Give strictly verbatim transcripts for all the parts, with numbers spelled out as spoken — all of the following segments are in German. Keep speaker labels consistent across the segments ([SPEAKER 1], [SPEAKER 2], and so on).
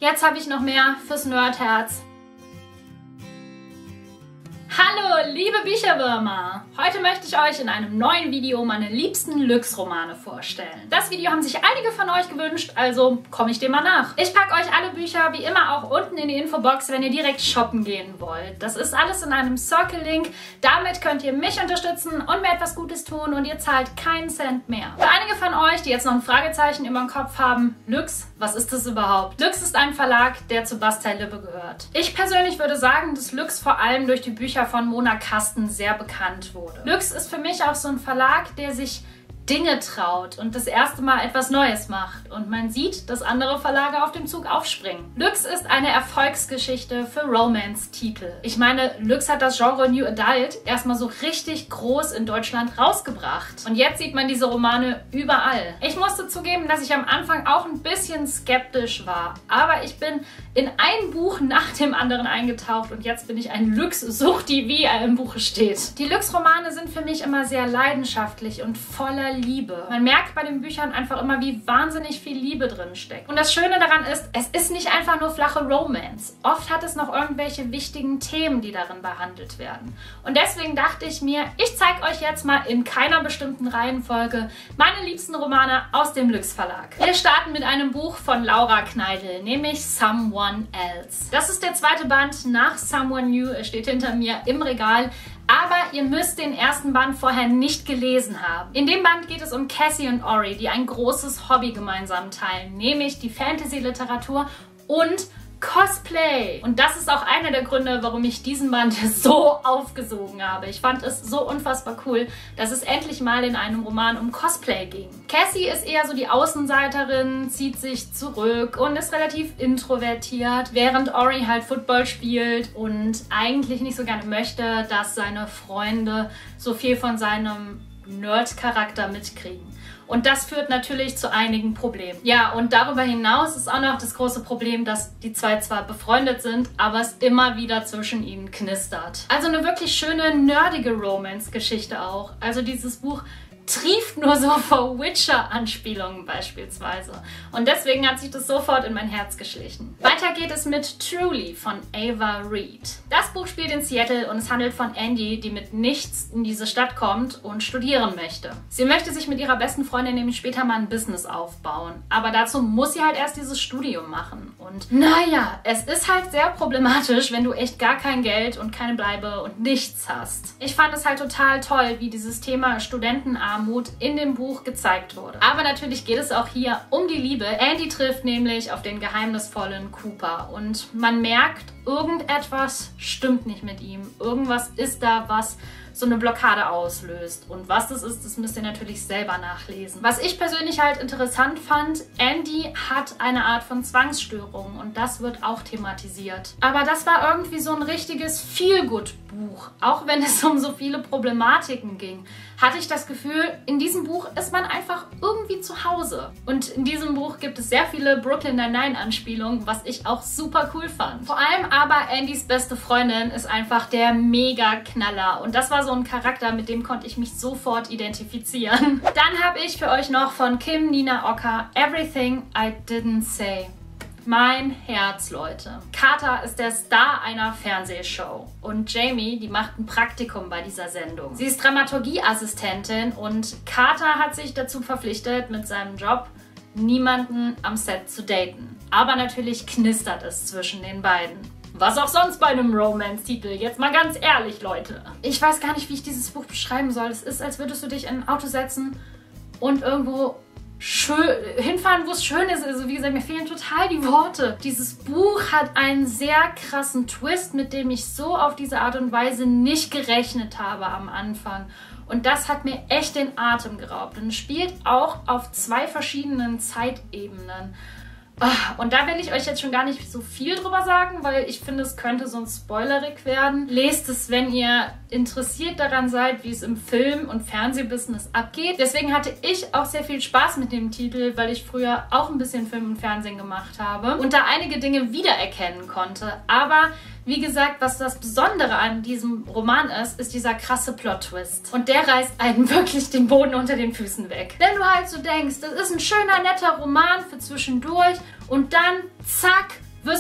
[SPEAKER 1] Jetzt habe ich noch mehr fürs Nerdherz. Hallo, liebe Bücherwürmer! Heute möchte ich euch in einem neuen Video meine liebsten Lüx-Romane vorstellen. Das Video haben sich einige von euch gewünscht, also komme ich dem mal nach. Ich packe euch alle Bücher wie immer auch unten in die Infobox, wenn ihr direkt shoppen gehen wollt. Das ist alles in einem Circle-Link. Damit könnt ihr mich unterstützen und mir etwas Gutes tun und ihr zahlt keinen Cent mehr. Für einige von euch, die jetzt noch ein Fragezeichen über dem Kopf haben, Lüx, was ist das überhaupt? Lüx ist ein Verlag, der zu Bastei-Lübbe gehört. Ich persönlich würde sagen, dass Lüx vor allem durch die Bücher von Mona Kasten sehr bekannt wurde. Lüx ist für mich auch so ein Verlag, der sich Dinge traut und das erste Mal etwas Neues macht. Und man sieht, dass andere Verlage auf dem Zug aufspringen. Lüx ist eine Erfolgsgeschichte für Romance-Titel. Ich meine, Lüx hat das Genre New Adult erstmal so richtig groß in Deutschland rausgebracht. Und jetzt sieht man diese Romane überall. Ich musste zugeben, dass ich am Anfang auch ein bisschen skeptisch war. Aber ich bin in ein Buch nach dem anderen eingetaucht und jetzt bin ich ein Lüx-Suchti, wie er im Buche steht. Die Lüx-Romane sind für mich immer sehr leidenschaftlich und voller Liebe. Man merkt bei den Büchern einfach immer, wie wahnsinnig viel Liebe drin steckt. Und das Schöne daran ist, es ist nicht einfach nur flache Romance. Oft hat es noch irgendwelche wichtigen Themen, die darin behandelt werden. Und deswegen dachte ich mir, ich zeige euch jetzt mal in keiner bestimmten Reihenfolge meine liebsten Romane aus dem Lüx Verlag. Wir starten mit einem Buch von Laura Kneidl, nämlich Someone Else. Das ist der zweite Band nach Someone New. Er steht hinter mir im Regal. Aber ihr müsst den ersten Band vorher nicht gelesen haben. In dem Band geht es um Cassie und Ori, die ein großes Hobby gemeinsam teilen, nämlich die Fantasy-Literatur und Cosplay. Und das ist auch einer der Gründe, warum ich diesen Band so aufgesogen habe. Ich fand es so unfassbar cool, dass es endlich mal in einem Roman um Cosplay ging. Cassie ist eher so die Außenseiterin, zieht sich zurück und ist relativ introvertiert, während Ori halt Football spielt und eigentlich nicht so gerne möchte, dass seine Freunde so viel von seinem Nerd-Charakter mitkriegen. Und das führt natürlich zu einigen Problemen. Ja, und darüber hinaus ist auch noch das große Problem, dass die zwei zwar befreundet sind, aber es immer wieder zwischen ihnen knistert. Also eine wirklich schöne, nerdige Romance-Geschichte auch. Also dieses Buch trieft nur so vor Witcher-Anspielungen beispielsweise. Und deswegen hat sich das sofort in mein Herz geschlichen. Weiter geht es mit Truly von Ava Reed. Das Buch spielt in Seattle und es handelt von Andy, die mit nichts in diese Stadt kommt und studieren möchte. Sie möchte sich mit ihrer besten Freundin nämlich später mal ein Business aufbauen. Aber dazu muss sie halt erst dieses Studium machen. Und naja, es ist halt sehr problematisch, wenn du echt gar kein Geld und keine Bleibe und nichts hast. Ich fand es halt total toll, wie dieses Thema Studentenarbeit Armut in dem Buch gezeigt wurde. Aber natürlich geht es auch hier um die Liebe. Andy trifft nämlich auf den geheimnisvollen Cooper und man merkt, irgendetwas stimmt nicht mit ihm. Irgendwas ist da, was so eine Blockade auslöst. Und was das ist, das müsst ihr natürlich selber nachlesen. Was ich persönlich halt interessant fand, Andy hat eine Art von Zwangsstörung und das wird auch thematisiert. Aber das war irgendwie so ein richtiges Feel-Good-Buch. Auch wenn es um so viele Problematiken ging, hatte ich das Gefühl, in diesem Buch ist man einfach irgendwie zu Hause. Und in diesem Buch gibt es sehr viele Brooklyn Nine-Nine-Anspielungen, was ich auch super cool fand. Vor allem aber Andys beste Freundin ist einfach der Mega-Knaller. Und das war so ein Charakter, mit dem konnte ich mich sofort identifizieren. Dann habe ich für euch noch von Kim Nina Ocker Everything I Didn't Say. Mein Herz, Leute. Carter ist der Star einer Fernsehshow und Jamie, die macht ein Praktikum bei dieser Sendung. Sie ist Dramaturgieassistentin und Carter hat sich dazu verpflichtet, mit seinem Job niemanden am Set zu daten. Aber natürlich knistert es zwischen den beiden. Was auch sonst bei einem Romance-Titel. Jetzt mal ganz ehrlich, Leute. Ich weiß gar nicht, wie ich dieses Buch beschreiben soll. Es ist, als würdest du dich in ein Auto setzen und irgendwo schön hinfahren, wo es schön ist. Also wie gesagt, mir fehlen total die Worte. Dieses Buch hat einen sehr krassen Twist, mit dem ich so auf diese Art und Weise nicht gerechnet habe am Anfang. Und das hat mir echt den Atem geraubt. Und es spielt auch auf zwei verschiedenen Zeitebenen. Und da will ich euch jetzt schon gar nicht so viel drüber sagen, weil ich finde, es könnte so ein Spoilerig werden. Lest es, wenn ihr interessiert daran seid, wie es im Film- und Fernsehbusiness abgeht. Deswegen hatte ich auch sehr viel Spaß mit dem Titel, weil ich früher auch ein bisschen Film und Fernsehen gemacht habe und da einige Dinge wiedererkennen konnte. Aber wie gesagt, was das Besondere an diesem Roman ist, ist dieser krasse Plot-Twist. Und der reißt einen wirklich den Boden unter den Füßen weg. Wenn du halt so denkst, das ist ein schöner, netter Roman für zwischendurch und dann, zack,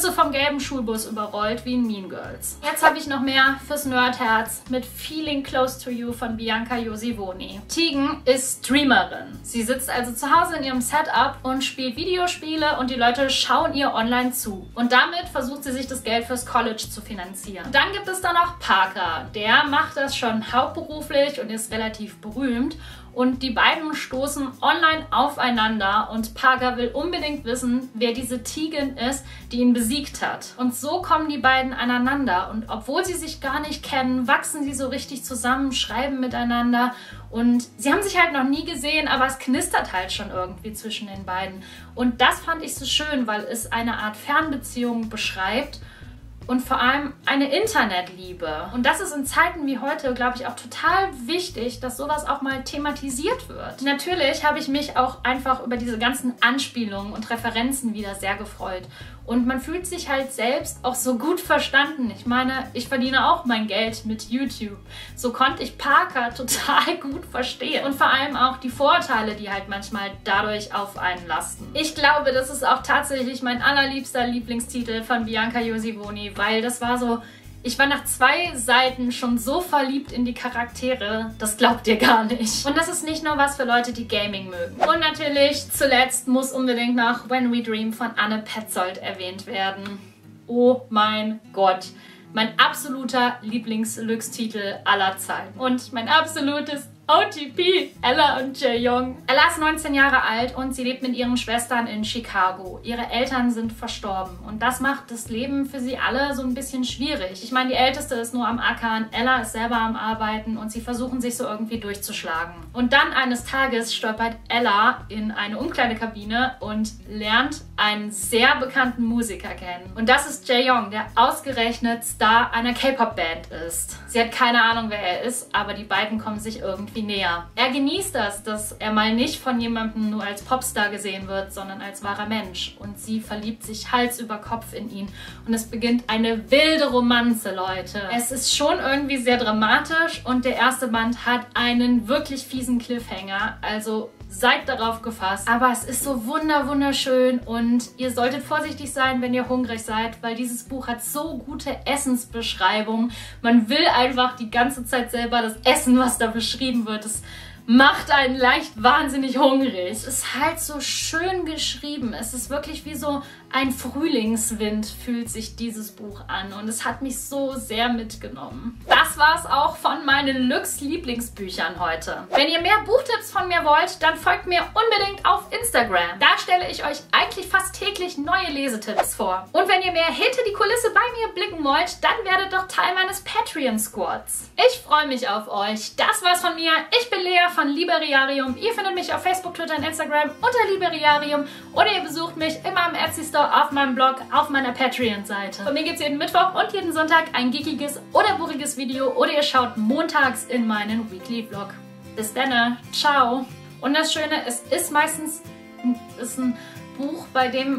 [SPEAKER 1] wirst du vom gelben Schulbus überrollt wie in Mean Girls. Jetzt habe ich noch mehr fürs Nerdherz mit Feeling Close to You von Bianca Josivoni. Tegan ist Streamerin. Sie sitzt also zu Hause in ihrem Setup und spielt Videospiele und die Leute schauen ihr online zu. Und damit versucht sie sich das Geld fürs College zu finanzieren. Dann gibt es da noch Parker. Der macht das schon hauptberuflich und ist relativ berühmt. Und die beiden stoßen online aufeinander und Parker will unbedingt wissen, wer diese Tegan ist, die ihn besiegt hat. Und so kommen die beiden aneinander und obwohl sie sich gar nicht kennen, wachsen sie so richtig zusammen, schreiben miteinander und sie haben sich halt noch nie gesehen, aber es knistert halt schon irgendwie zwischen den beiden. Und das fand ich so schön, weil es eine Art Fernbeziehung beschreibt. Und vor allem eine Internetliebe. Und das ist in Zeiten wie heute, glaube ich, auch total wichtig, dass sowas auch mal thematisiert wird. Natürlich habe ich mich auch einfach über diese ganzen Anspielungen und Referenzen wieder sehr gefreut. Und man fühlt sich halt selbst auch so gut verstanden. Ich meine, ich verdiene auch mein Geld mit YouTube. So konnte ich Parker total gut verstehen. Und vor allem auch die Vorteile, die halt manchmal dadurch auf einen lasten. Ich glaube, das ist auch tatsächlich mein allerliebster Lieblingstitel von Bianca Josivoni, weil das war so... Ich war nach zwei Seiten schon so verliebt in die Charaktere, das glaubt ihr gar nicht. Und das ist nicht nur was für Leute, die Gaming mögen. Und natürlich zuletzt muss unbedingt noch When We Dream von Anne Petzold erwähnt werden. Oh mein Gott. Mein absoluter Lieblings-Lux-Titel aller Zeiten. Und mein absolutes O T P, Ella und Jae-Young. Ella ist neunzehn Jahre alt und sie lebt mit ihren Schwestern in Chicago. Ihre Eltern sind verstorben und das macht das Leben für sie alle so ein bisschen schwierig. Ich meine, die Älteste ist nur am Ackern, Ella ist selber am Arbeiten und sie versuchen sich so irgendwie durchzuschlagen. Und dann eines Tages stolpert Ella in eine Umkleidekabine und lernt einen sehr bekannten Musiker kennen. Und das ist Jae-Young, der ausgerechnet Star einer K-Pop-Band ist. Sie hat keine Ahnung, wer er ist, aber die beiden kommen sich irgendwie näher. Er genießt das, dass er mal nicht von jemandem nur als Popstar gesehen wird, sondern als wahrer Mensch. Und sie verliebt sich Hals über Kopf in ihn. Und es beginnt eine wilde Romanze, Leute. Es ist schon irgendwie sehr dramatisch und der erste Band hat einen wirklich fiesen Cliffhanger. Also seid darauf gefasst. Aber es ist so wunder wunderschön und ihr solltet vorsichtig sein, wenn ihr hungrig seid, weil dieses Buch hat so gute Essensbeschreibungen. Man will einfach die ganze Zeit selber das Essen, was da beschrieben wird. Es macht einen leicht wahnsinnig hungrig. Es ist halt so schön geschrieben. Es ist wirklich wie so ein Frühlingswind fühlt sich dieses Buch an und es hat mich so sehr mitgenommen. Das war es auch von meinen Lux-Lieblingsbüchern heute. Wenn ihr mehr Buchtipps von mir wollt, dann folgt mir unbedingt auf Instagram. Da stelle ich euch eigentlich fast täglich neue Lesetipps vor. Und wenn ihr mehr hinter die Kulisse bei mir blicken wollt, dann werdet doch Teil meines Patreon-Squads. Ich freue mich auf euch. Das war's von mir. Ich bin Lea von Liberiarium. Ihr findet mich auf Facebook, Twitter und Instagram unter Liberiarium oder ihr besucht mich immer im Etsy Store, auf meinem Blog, auf meiner Patreon-Seite. Von mir gibt es jeden Mittwoch und jeden Sonntag ein geekiges oder buchiges Video oder ihr schaut montags in meinen Weekly Vlog. Bis dann, ciao! Und das Schöne, es ist meistens ist ein Buch, bei dem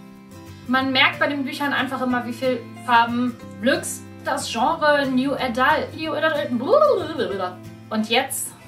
[SPEAKER 1] man merkt bei den Büchern einfach immer, wie viel Farben Lux, das Genre New Adult, New Adult. Und jetzt